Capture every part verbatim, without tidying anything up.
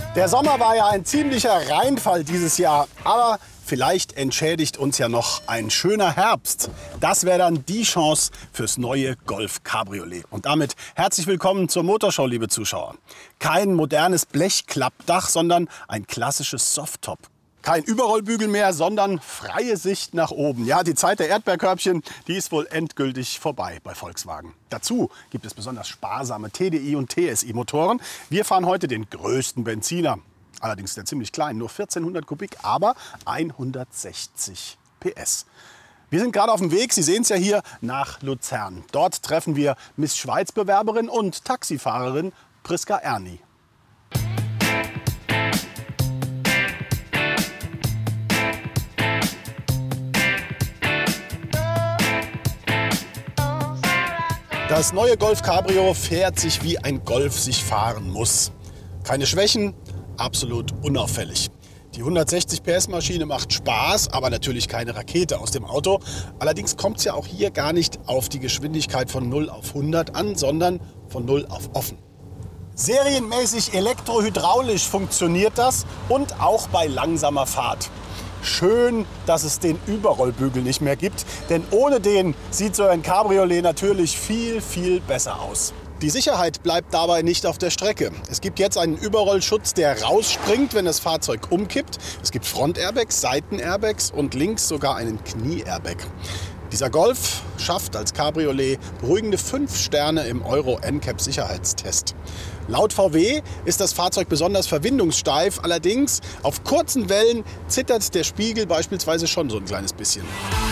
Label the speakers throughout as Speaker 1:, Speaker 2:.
Speaker 1: Der Sommer war ja ein ziemlicher Reinfall dieses Jahr, aber vielleicht entschädigt uns ja noch ein schöner Herbst. Das wäre dann die Chance fürs neue Golf Cabriolet. Und damit herzlich willkommen zur Motorshow, liebe Zuschauer. Kein modernes Blechklappdach, sondern ein klassisches Softtop. Kein Überrollbügel mehr, sondern freie Sicht nach oben. Ja, die Zeit der Erdbeerkörbchen, die ist wohl endgültig vorbei bei Volkswagen. Dazu gibt es besonders sparsame T D I und T S I-Motoren. Wir fahren heute den größten Benziner. Allerdings der ziemlich klein, nur vierzehnhundert Kubik, aber hundertsechzig P S. Wir sind gerade auf dem Weg, Sie sehen es ja hier, nach Luzern. Dort treffen wir Miss Schweiz-Bewerberin und Taxifahrerin Priska Erni. Das neue Golf Cabrio fährt sich, wie ein Golf sich fahren muss. Keine Schwächen, absolut unauffällig. Die hundertsechzig P S-Maschine macht Spaß, aber natürlich keine Rakete aus dem Auto. Allerdings kommt es ja auch hier gar nicht auf die Geschwindigkeit von null auf hundert an, sondern von null auf offen. Serienmäßig elektrohydraulisch funktioniert das und auch bei langsamer Fahrt. Schön, dass es den Überrollbügel nicht mehr gibt, denn ohne den sieht so ein Cabriolet natürlich viel, viel besser aus. Die Sicherheit bleibt dabei nicht auf der Strecke. Es gibt jetzt einen Überrollschutz, der rausspringt, wenn das Fahrzeug umkippt. Es gibt Front-Airbags, Seiten-Airbags und links sogar einen Knie-Airbag. Dieser Golf schafft als Cabriolet beruhigende fünf Sterne im Euro N C A P-Sicherheitstest. Laut V W ist das Fahrzeug besonders verwindungssteif, allerdings auf kurzen Wellen zittert der Spiegel beispielsweise schon so ein kleines bisschen.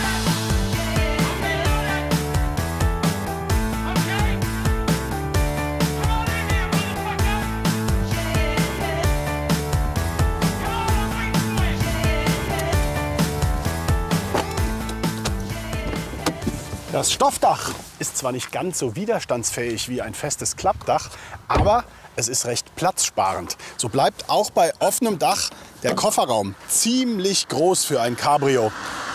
Speaker 1: Das Stoffdach ist zwar nicht ganz so widerstandsfähig wie ein festes Klappdach, aber es ist recht platzsparend. So bleibt auch bei offenem Dach der Kofferraum ziemlich groß für ein Cabrio.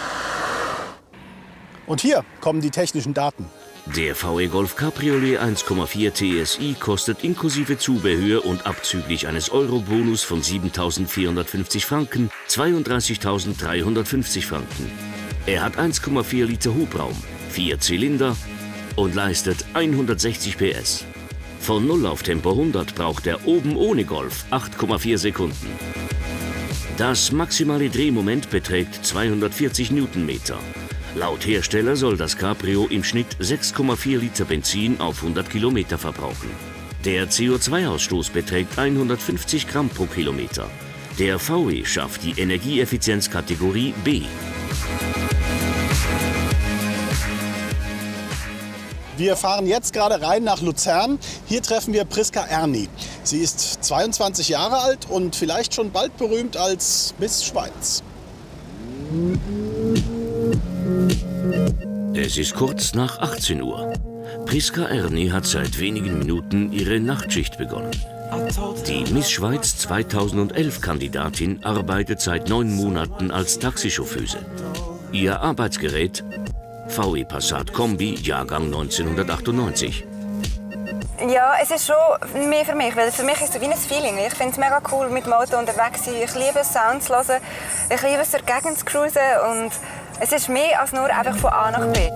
Speaker 1: Und hier kommen die technischen Daten.
Speaker 2: Der V W Golf Cabriolet eins Komma vier T S I kostet inklusive Zubehör und abzüglich eines Euro-Bonus von siebentausendvierhundertfünfzig Franken zweiunddreißigtausenddreihundertfünfzig Franken. Er hat eins Komma vier Liter Hubraum, vier Zylinder und leistet hundertsechzig P S. Von null auf Tempo hundert braucht er oben ohne Golf acht Komma vier Sekunden. Das maximale Drehmoment beträgt zweihundertvierzig Newtonmeter. Laut Hersteller soll das Cabrio im Schnitt sechs Komma vier Liter Benzin auf hundert Kilometer verbrauchen. Der C O zwei Ausstoß beträgt hundertfünfzig Gramm pro Kilometer. Der V W schafft die Energieeffizienzkategorie B.
Speaker 1: Wir fahren jetzt gerade rein nach Luzern. Hier treffen wir Priska Erni. Sie ist zweiundzwanzig Jahre alt und vielleicht schon bald berühmt als Miss Schweiz.
Speaker 2: Es ist kurz nach achtzehn Uhr. Priska Erni hat seit wenigen Minuten ihre Nachtschicht begonnen. Die Miss Schweiz zweitausendelf-Kandidatin arbeitet seit neun Monaten als Taxichauffeuse. Ihr Arbeitsgerät: V W Passat Kombi, Jahrgang neunzehnhundertachtundneunzig.
Speaker 3: Ja, es ist schon mehr für mich, weil für mich ist es wie ein Feeling. Ich finde es mega cool, mit dem Auto unterwegs zu sein. Ich liebe es, Sounds zu hören. Ich liebe es, durch die Gegend zu cruisen. Und es ist mehr als nur einfach von A nach B.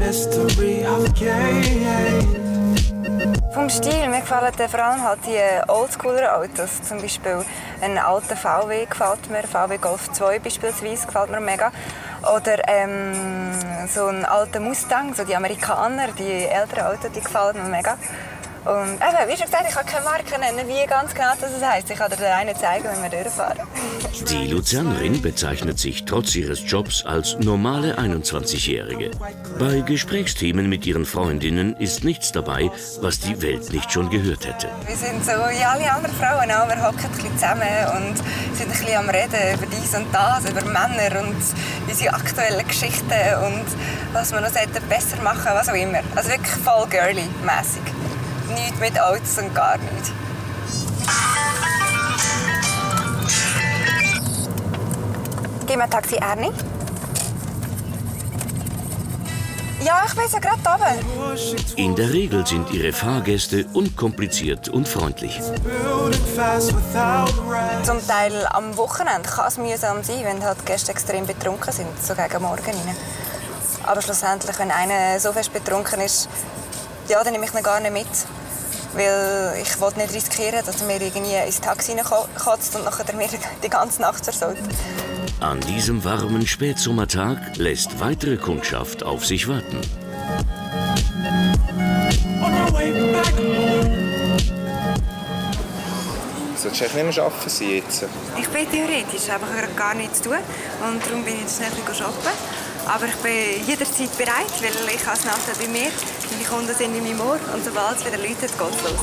Speaker 3: Vom Stil, mir gefallen vor allem halt die oldschooler Autos. Zum Beispiel einen alten V W gefällt mir, V W Golf zwei beispielsweise gefällt mir mega. Oder ähm, so ein alter Mustang, so die Amerikaner, die älteren Autos, die gefallen mir mega. Und eben, wie schon gesagt, ich kann keine Marke nennen, wie ganz genau das heisst. Ich kann dir den einen zeigen, wenn wir durchfahren.
Speaker 2: Die Luzernerin bezeichnet sich trotz ihres Jobs als normale einundzwanzigjährige. Bei Gesprächsthemen mit ihren Freundinnen ist nichts dabei, was die Welt nicht schon gehört hätte.
Speaker 3: Wir sind so wie alle anderen Frauen auch. Wir hocken ein bisschen zusammen und sind ein bisschen am Reden über dies und das, über Männer und unsere aktuellen Geschichten und was wir noch besser machen sollten, was auch immer. Also wirklich voll girly-mässig. Nichts mit Autos und gar nichts. Gehen wir Taxi Erni? Ja, ich bin ja gerade oben.
Speaker 2: In der Regel sind ihre Fahrgäste unkompliziert und freundlich.
Speaker 3: Zum Teil am Wochenende kann es mühsam sein, wenn halt die Gäste extrem betrunken sind, so gegen Morgen rein. Aber schlussendlich, wenn einer so fest betrunken ist, ja, dann nehme ich ihn gar nicht mit. Weil ich will nicht riskieren, dass er mir irgendwie ins Taxi reinkotzt und nachher mir die ganze Nacht versaut.
Speaker 2: An diesem warmen Spätsommertag lässt weitere Kundschaft auf sich warten.
Speaker 4: Solltest du nicht mehr arbeiten sein jetzt?
Speaker 3: Ich bin theoretisch, aber ich habe gar nichts zu tun. Und darum bin ich jetzt schnell shoppen. Aber ich bin jederzeit bereit, weil ich habe es nachher bei mir. Meine Kunden sind in meinem Ohr und sobald es wieder läutet, geht es los.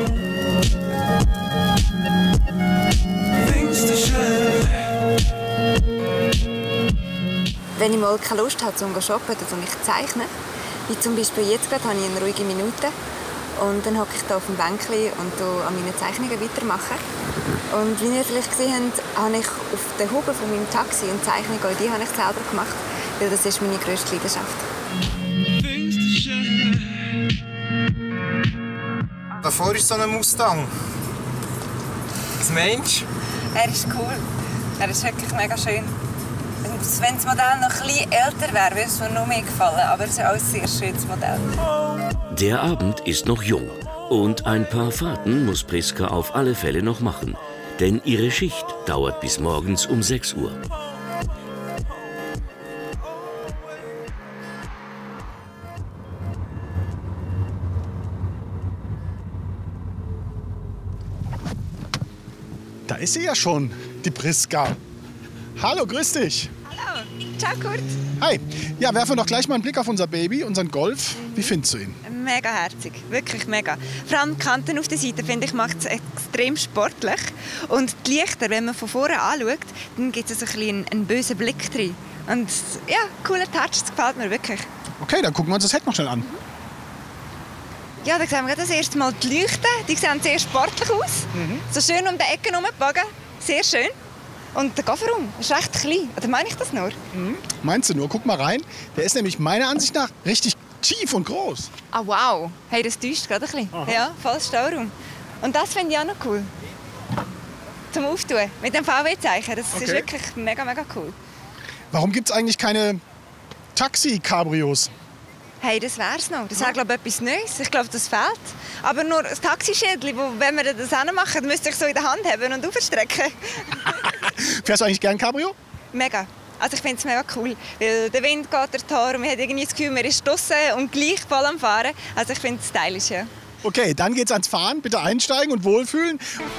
Speaker 3: Wenn ich mal keine Lust habe, zum shoppen, dann ich zeichne. Wie zum Beispiel jetzt gerade habe ich eine ruhige Minute. Und dann hocke ich hier auf dem Bänkchen und an meinen Zeichnungen weitermachen. Und wie ihr vielleicht gesehen habt, habe ich auf den Huben von meinem Taxi eine Zeichnung, auch die habe ich selber gemacht, weil das ist meine grösste Leidenschaft.
Speaker 4: Davor ist so ein Mustang. Was meinst du?
Speaker 3: Er ist cool. Er ist wirklich mega schön. Wenn das Modell noch ein bisschen älter wäre, würde es mir noch mehr gefallen. Aber es ist auch ein sehr schönes Modell.
Speaker 2: Der Abend ist noch jung und ein paar Fahrten muss Priska auf alle Fälle noch machen. Denn ihre Schicht dauert bis morgens um sechs Uhr.
Speaker 1: Da ist sie ja schon, die Priska. Hallo, grüß dich.
Speaker 3: Hallo, ciao Kurt.
Speaker 1: Hi. Ja, werfen wir doch gleich mal einen Blick auf unser Baby, unseren Golf. Wie findest du ihn?
Speaker 3: Mega herzig, wirklich mega. Vor allem die Kanten auf der Seite, finde ich, macht es extrem sportlich. Und die Lichter, wenn man von vorne anschaut, dann gibt es so ein bisschen einen, einen bösen Blick drin. Und ja, cooler Touch, das gefällt mir wirklich.
Speaker 1: Okay, dann gucken wir uns das Heck noch schnell an.
Speaker 3: Ja, da sehen wir das erste Mal die Leuchten. Die sehen sehr sportlich aus. Mhm. So schön um die Ecken herumgebogen. Sehr schön. Und der Kofferraum ist recht klein. Oder meine ich das nur?
Speaker 1: Mhm. Meinst du nur? Guck mal rein. Der ist nämlich meiner Ansicht nach richtig tief und groß.
Speaker 3: Ah, wow. Hey, das täuscht gerade ein bisschen. Aha. Ja, voll Stauraum. Und das finde ich auch noch cool. Zum Auftun. Mit dem V W-Zeichen. Das okay. ist wirklich mega, mega cool.
Speaker 1: Warum gibt es eigentlich keine Taxi-Cabrios?
Speaker 3: Hey, das wär's noch. Das wäre, glaube ich, etwas Neues. Ich glaube, das fehlt. Aber nur ein Taxischildchen, wo, wenn wir das machen, dann müsste ich so in der Hand haben und aufstrecken.
Speaker 1: Fährst du eigentlich gern Cabrio?
Speaker 3: Mega. Also ich finde es mega cool, weil der Wind geht durch die Haare und man hat irgendwie das Gefühl, man ist draussen und gleich voll am Fahren. Also ich finde es stylisch, ja.
Speaker 1: Okay, dann geht's ans Fahren. Bitte einsteigen und wohlfühlen.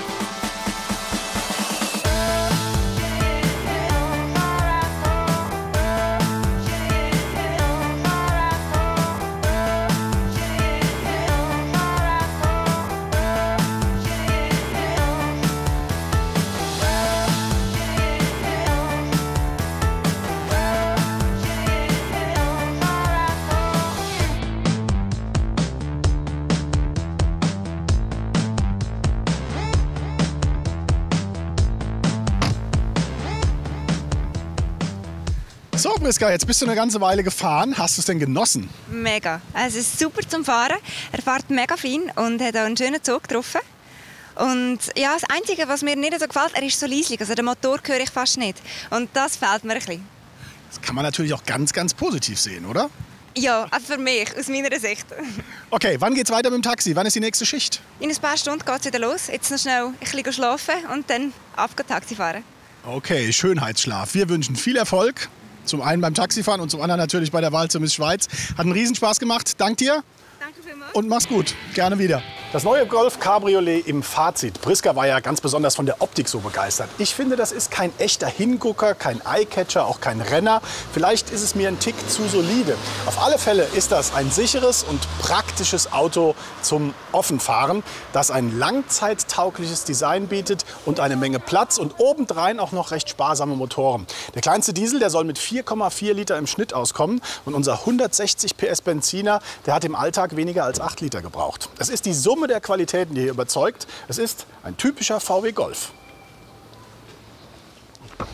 Speaker 1: So, Priska, jetzt bist du eine ganze Weile gefahren. Hast du es denn genossen?
Speaker 3: Mega. Also, es ist super zum Fahren. Er fährt mega fein und hat auch einen schönen Zug getroffen. Und ja, das Einzige, was mir nicht so gefällt, er ist so leislich. Also den Motor höre ich fast nicht. Und das fehlt mir ein bisschen.
Speaker 1: Das kann man natürlich auch ganz, ganz positiv sehen, oder?
Speaker 3: Ja, also für mich, aus meiner Sicht.
Speaker 1: Okay, wann geht's weiter mit dem Taxi? Wann ist die nächste Schicht?
Speaker 3: In ein paar Stunden geht es wieder los. Jetzt noch schnell ein bisschen schlafen und dann ab Taxi fahren.
Speaker 1: Okay, Schönheitsschlaf. Wir wünschen viel Erfolg. Zum einen beim Taxifahren und zum anderen natürlich bei der Wahl zur Miss Schweiz. Hat einen Riesenspaß gemacht. Dank dir.
Speaker 3: Danke vielmals.
Speaker 1: Und mach's gut. Gerne wieder. Das neue Golf Cabriolet im Fazit. Priska war ja ganz besonders von der Optik so begeistert. Ich finde, das ist kein echter Hingucker, kein Eyecatcher, auch kein Renner. Vielleicht ist es mir ein Tick zu solide. Auf alle Fälle ist das ein sicheres und praktisches Auto zum Offenfahren, das ein langzeittaugliches Design bietet und eine Menge Platz und obendrein auch noch recht sparsame Motoren. Der kleinste Diesel, der soll mit vier Komma vier Liter im Schnitt auskommen und unser hundertsechzig P S Benziner, der hat im Alltag weniger als acht Liter gebraucht. Es ist die Summe der Qualitäten, die hier überzeugt. Es ist ein typischer V W Golf.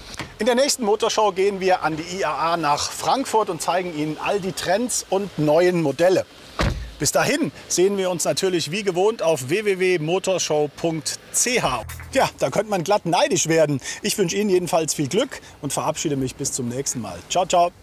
Speaker 1: In der nächsten Motorshow gehen wir an die I A A nach Frankfurt und zeigen Ihnen all die Trends und neuen Modelle. Bis dahin sehen wir uns natürlich wie gewohnt auf w w w punkt motorshow punkt c h. Ja, da könnte man glatt neidisch werden. Ich wünsche Ihnen jedenfalls viel Glück und verabschiede mich bis zum nächsten Mal. Ciao, ciao.